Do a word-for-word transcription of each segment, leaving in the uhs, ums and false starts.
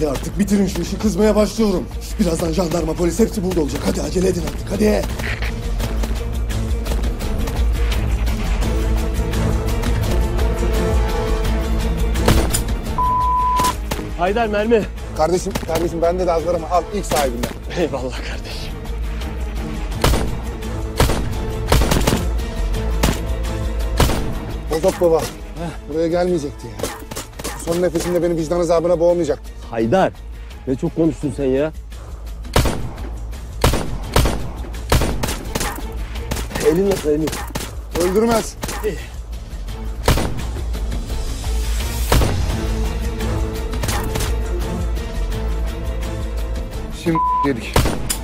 Hadi artık bitirin şu işi, kızmaya başlıyorum. Birazdan jandarma, polis hepsi burada olacak. Hadi acele edin artık, hadi. Haydar mermi. Kardeşim, kardeşim bende de az var ama al ilk sahibinden. Eyvallah kardeşim. Bozok baba. Buraya gelmeyecekti ya. Son nefesinde beni vicdan azabına boğmayacaktı. Haydar. Ne çok konuştun sen ya. Elin nasıl elin? Öldürmez. İyi. Şimdi yedik.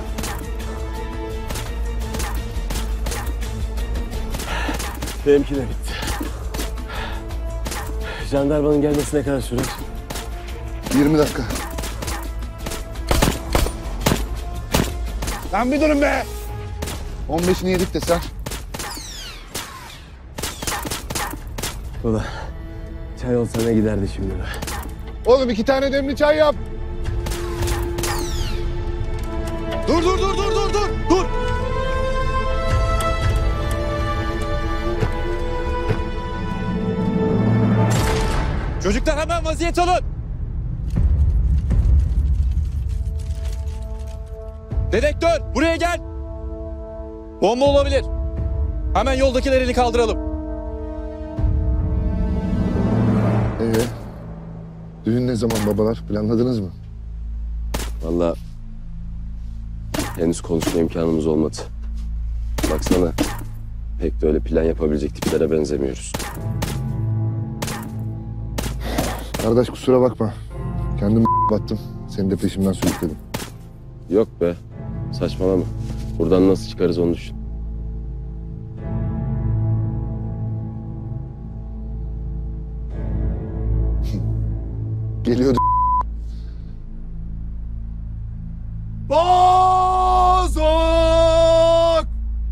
Benimki de bitti. Jandarmanın gelmesine kadar sürer? yirmi dakika. Lan bir durun be! on beşini yedik de sen. Ulan çay olsa ne giderdi şimdi be. Oğlum iki tane demli çay yap. Dur, dur, dur, dur, dur, dur, dur. Çocuklar hemen vaziyet alın. Dedektör buraya gel. Bomba olabilir. Hemen yoldakilerini kaldıralım. Ee, düğün ne zaman babalar? Planladınız mı? Vallahi henüz konuşma imkanımız olmadı. Baksana pek de öyle plan yapabilecek tiplere benzemiyoruz. Kardeş kusura bakma. Kendim battım. Seni de peşimden sürükledim. Yok be saçmalama. Buradan nasıl çıkarız onu düşün. Geliyordu. Bozok!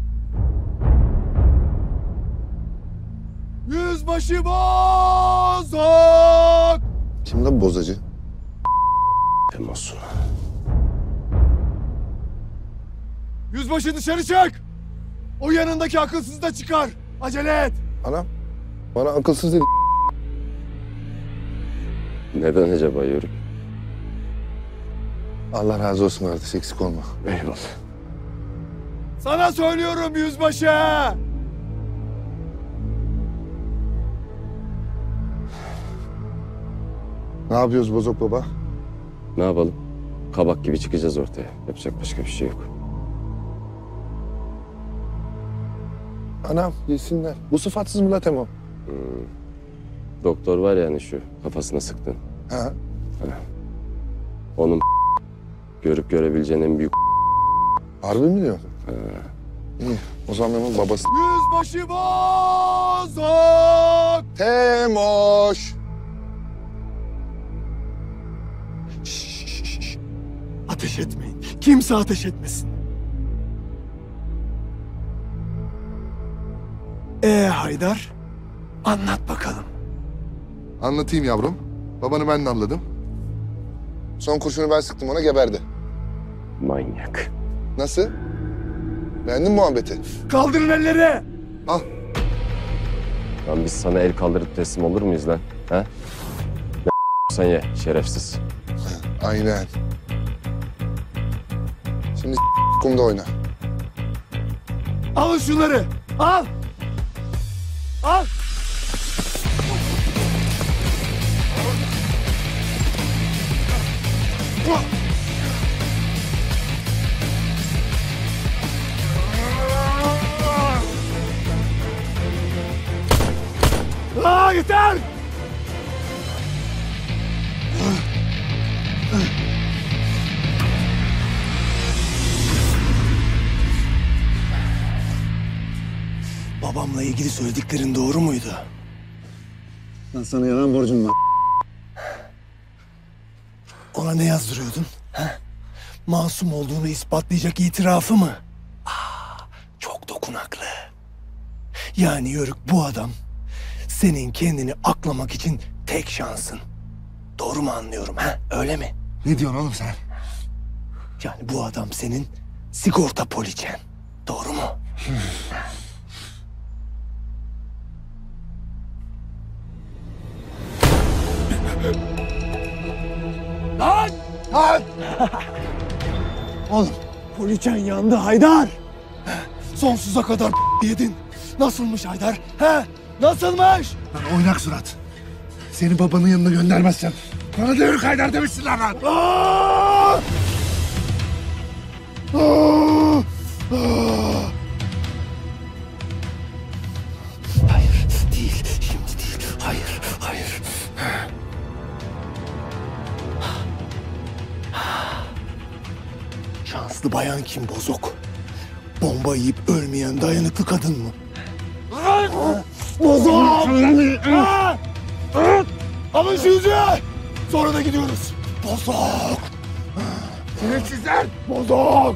Yüzbaşı Bozok! Kim lan bozacı? Temmuz. Yüzbaşı dışarı çık! O yanındaki akılsız da çıkar. Acele et. Anam. Bana akılsız dedi. Neden acaba Yörük? Allah razı olsun kardeş, eksik olma. Eyvallah. Sana söylüyorum yüzbaşı. Ne yapıyoruz Bozok baba? Ne yapalım? Kabak gibi çıkacağız ortaya. Yapacak başka bir şey yok. Anam yesinler. Bu sıfatsız mı la Temo? Hmm. Doktor var yani şu kafasına sıktın. Ha? Onun görüp görebileceğin en büyük Harbi mi diyor? Ha. İyi. O zaman onun babası. Yüzbaşı Bozok! Temoş! Şşş! Ateş etmeyin. Kimse ateş etmesin. Ee Haydar, anlat bakalım. Anlatayım yavrum. Babanı ben de anladım. Son kurşunu ben sıktım, ona geberdi. manyak. Nasıl? Beğendin mi muhabbeti? Kaldırın elleri. Al. Lan biz sana el kaldırıp teslim olur muyuz lan? Ha? Ne sen ye şerefsiz. Aynen. Şimdi kumda oyna. Alın şunları. Al. Al. Aa, yeter! Babamla ilgili söylediklerin doğru muydu? Ben sana yalan borcum var. Ona ne yazdırıyordun? Ha? Masum olduğunu ispatlayacak itirafı mı? Aa, çok dokunaklı. Yani Yörük bu adam senin kendini aklamak için tek şansın. Doğru mu anlıyorum ha? Öyle mi? Ne diyorsun oğlum sen? Yani bu adam senin sigorta poliçen. Doğru mu? Lan! Lan! Oğlum, poliçen yandı Haydar. Sonsuza kadar yedin. Nasılmış Haydar? He? Nasılmış? Lan oynak surat. Seni babanın yanına göndermezsem bana devir Haydar demişsin lan lan. Aa! Aa! Aa! Hayır, değil. Şimdi değil. Hayır, hayır. Şanslı bayan kim Bozok? Bomba yiyip ölmeyen dayanıklı kadın mı? Bozok! Ha! Alın şu yüzüğü! Sonra da gidiyoruz. Bozok! Şerefsizler! Bozok!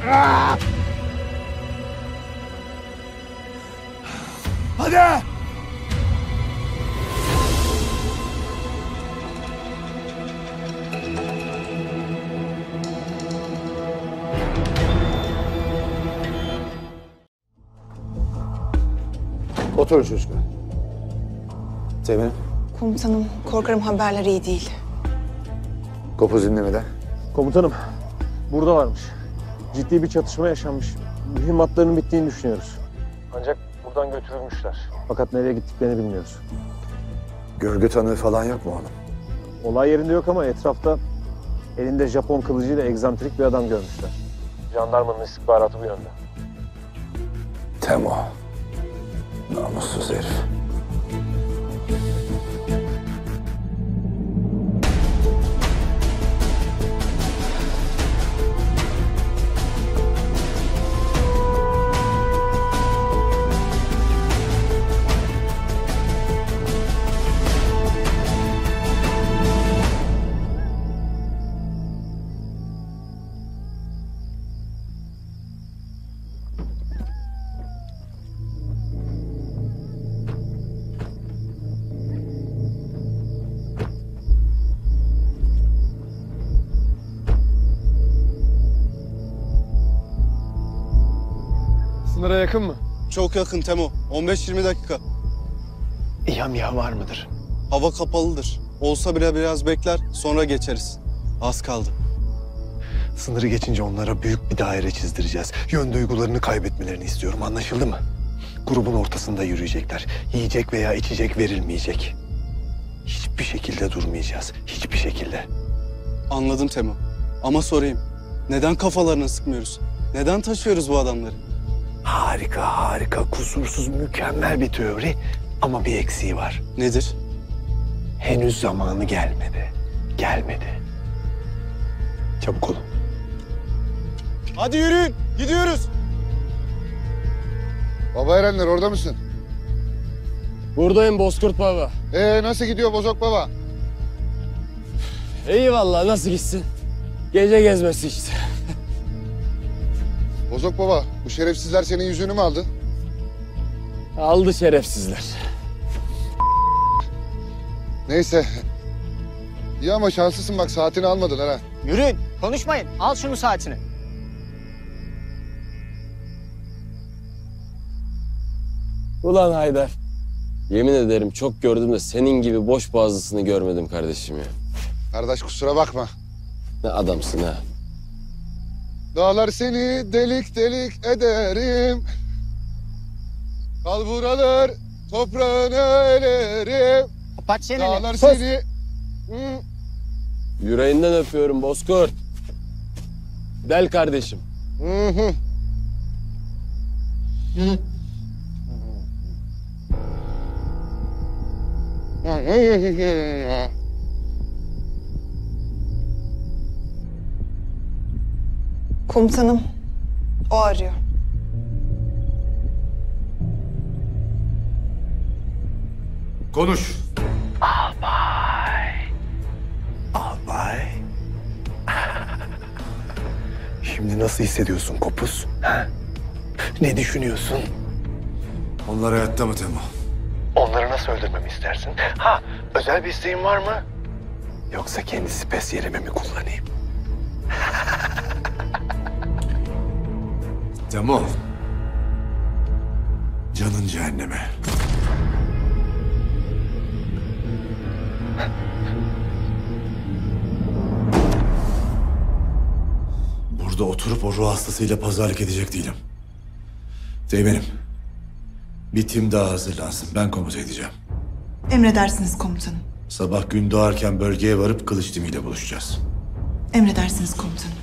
Hadi! Otur çocuklar. Teğmenim. Komutanım, korkarım haberler iyi değil. Kopuz dinlemede. Komutanım, burada varmış. Ciddi bir çatışma yaşanmış. Mühimmatlarının bittiğini düşünüyoruz. Ancak buradan götürülmüşler. Fakat nereye gittiklerini bilmiyoruz. Görgü tanığı falan yok mu oğlum? Olay yerinde yok ama etrafta elinde Japon kılıcıyla egzantrik bir adam görmüşler. Jandarmanın istihbaratı bu yönde. Temo. Namussuz herif. Sınıra yakın mı? Çok yakın Temo. on beş yirmi dakika. İHA var mıdır? Hava kapalıdır. Olsa bile biraz bekler, sonra geçeriz. Az kaldı. Sınırı geçince onlara büyük bir daire çizdireceğiz. Yön duygularını kaybetmelerini istiyorum. Anlaşıldı mı? Grubun ortasında yürüyecekler. Yiyecek veya içecek verilmeyecek. Hiçbir şekilde durmayacağız. Hiçbir şekilde. Anladım Temo. Ama sorayım. Neden kafalarına sıkmıyoruz? Neden taşıyoruz bu adamları? Harika, harika, kusursuz, mükemmel bir teori. Ama bir eksiği var. Nedir? Henüz zamanı gelmedi. Gelmedi. Çabuk olun. Hadi yürüyün, gidiyoruz. Baba Erenler orada mısın? Buradayım Bozkurt Baba. Ee nasıl gidiyor Bozok baba? İyi vallahi nasıl gitsin? Gece gezmesi işte. Bozok baba bu şerefsizler senin yüzüğünü mü aldı? Aldı şerefsizler. Neyse. İyi ama şanslısın bak saatini almadın ha. Yürüyün, konuşmayın. Al şunu saatini. Ulan Haydar. Yemin ederim çok gördüm de senin gibi boş boğazlısını görmedim kardeşim ya. Kardeş kusura bakma. Ne adamsın ha. Dağlar seni delik delik ederim. Kal buralar toprağına elerim. Kapat çeneni. Dağlar Sus. seni... Hı. Yüreğinden öpüyorum Bozkurt. Del kardeşim. Hı hı. Komutanım, o arıyor. Konuş. Albay. Şimdi nasıl hissediyorsun Kopuz? Ha? Ne düşünüyorsun? Onlar hayatta mı Temo? Onları nasıl öldürmemi istersin? Ha, özel bir isteğin var mı? Yoksa kendi spesiyelimi mi kullanayım? Temo. Canın cehenneme. Burada oturup o ruh hastasıyla pazarlık edecek değilim. Teğmenim. Bir tim daha hazırlansın. Ben komuta edeceğim. Emredersiniz komutanım. Sabah gün doğarken bölgeye varıp kılıç timiyle buluşacağız. Emredersiniz komutanım.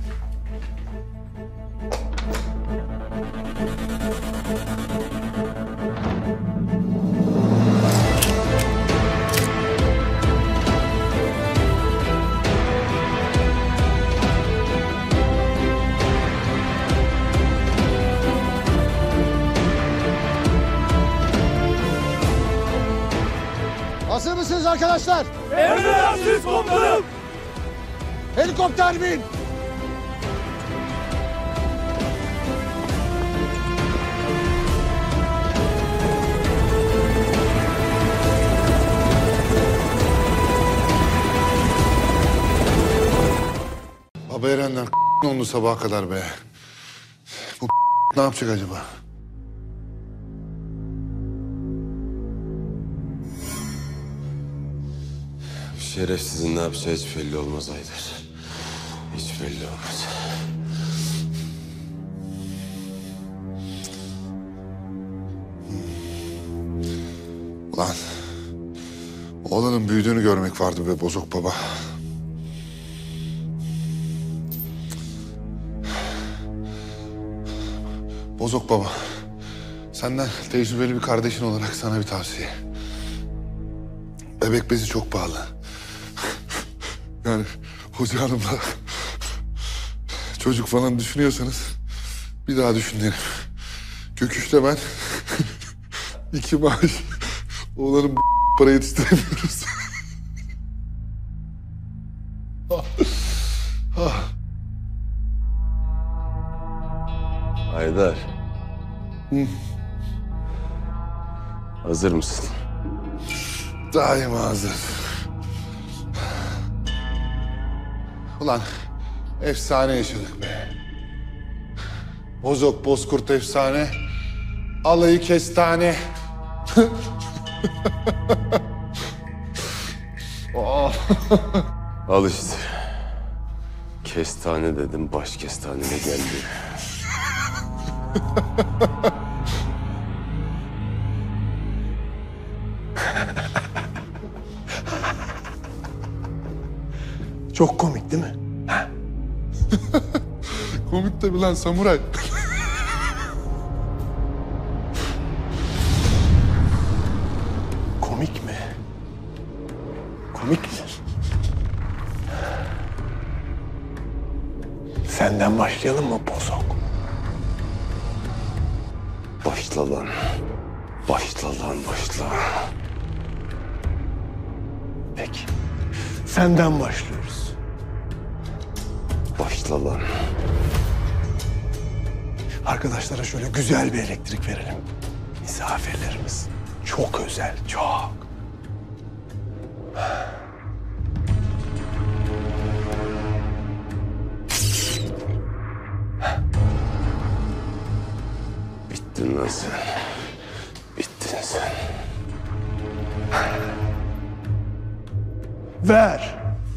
Hazır mısınız arkadaşlar? Emredersiniz komutanım. Helikopter bin! Baba Erenler oldu sabaha kadar be. Bu ne yapacak acaba? Şerefsizin ne yapacağı hiç belli olmaz Haydar. Hiç belli olmaz. Ulan oğlanın büyüdüğünü görmek vardı be bozok baba. Bozok baba. Senden tecrübeli bir kardeşin olarak sana bir tavsiye. Bebek bezi çok pahalı. Yani hoca hanımla çocuk falan düşünüyorsanız bir daha düşün derim. Göküş'te ben iki maaş oğlanın para yetiştiremiyoruz. Haydar. Hı. Hazır mısın? Daima hazır. Ulan efsane yaşadık be. Bozok bozkurt efsane. Alayı kestane. Oh. Al işte. Kestane dedim, baş kestanene geldi. Çok komik değil mi? Komik tabii lan samuray. Komik mi? Komik mi? Senden başlayalım mı bozok? Başla lan. Başla lan, başla. Peki. Senden başlıyoruz. Başla lan. Arkadaşlara şöyle güzel bir elektrik verelim. Misafirlerimiz. Çok özel, çok. Bittin lan sen. Bittin sen. Ver.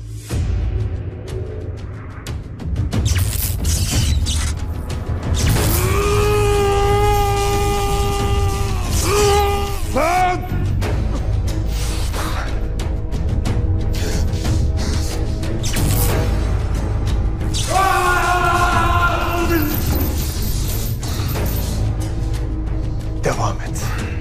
Lan! Devam et.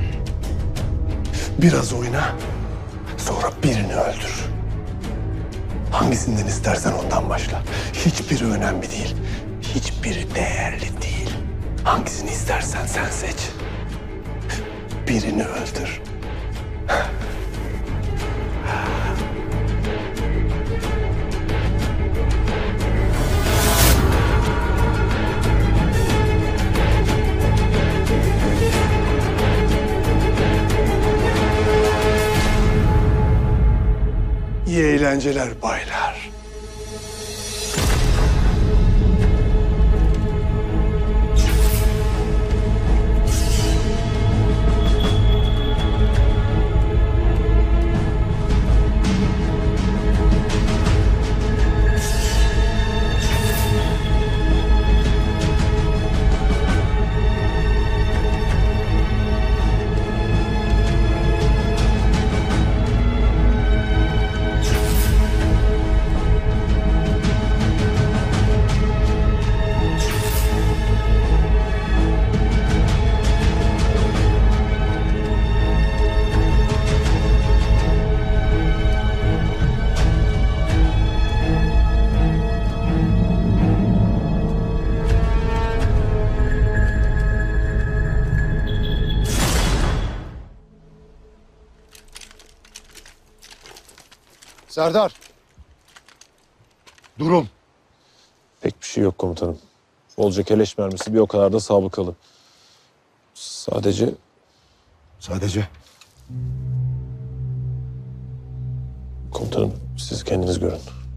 Biraz oyna, sonra birini öldür. Hangisinden istersen ondan başla. Hiçbiri önemli değil. Hiçbiri değerli değil. Hangisini istersen sen seç. Birini öldür. İyi eğlenceler baylar. Serdar. Durum. Pek bir şey yok komutanım. Bolca keleş mermisi, bir o kadar da sabıkalı. Sadece Sadece komutanım siz kendiniz görün.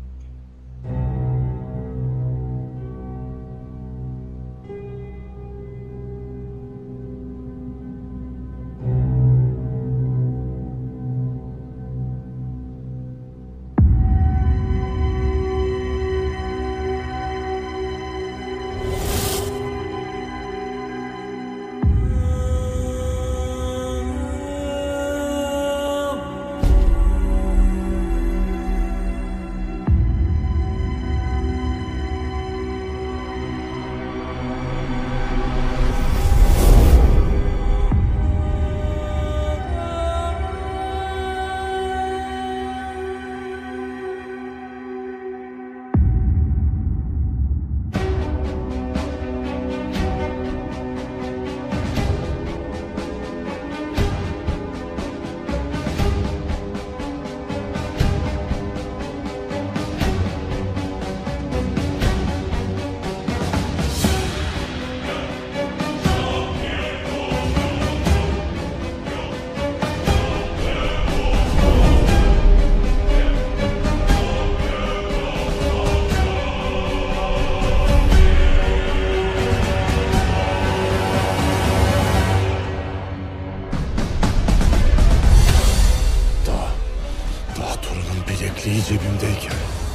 bilekliği cebimdeyken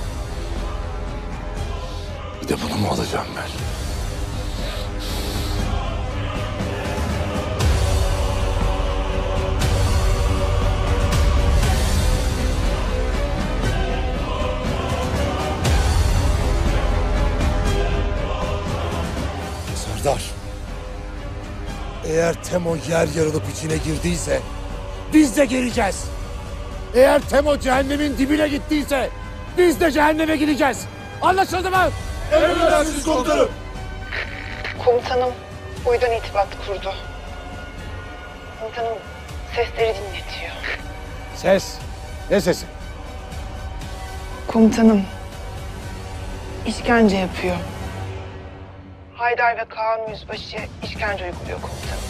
bir de bunu mu alacağım ben? Serdar, eğer Temo yer yarılıp içine girdiyse biz de gireceğiz. Eğer Temo cehennemin dibine gittiyse biz de cehenneme gideceğiz. Anlaşıldı mı? Emredersiniz komutanım. Komutanım uydan irtibat kurdu. Komutanım sesleri dinletiyor. Ses. Ne sesi? Komutanım işkence yapıyor. Haydar ve Kaan Yüzbaşı'ya işkence uyguluyor komutanım.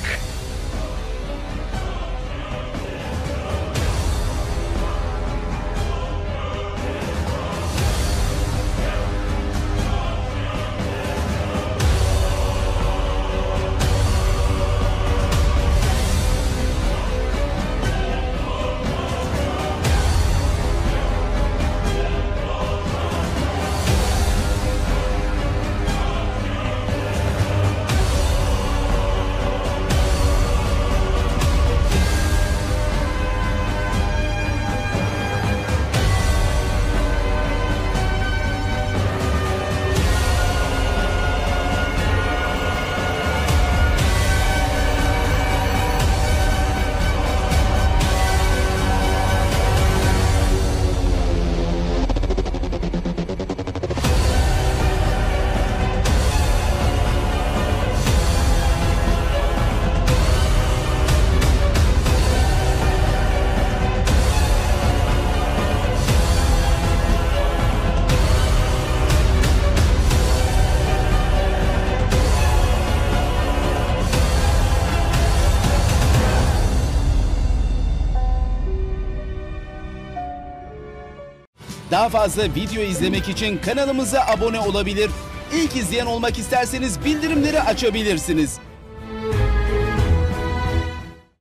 Daha fazla video izlemek için kanalımıza abone olabilir. İlk izleyen olmak isterseniz bildirimleri açabilirsiniz.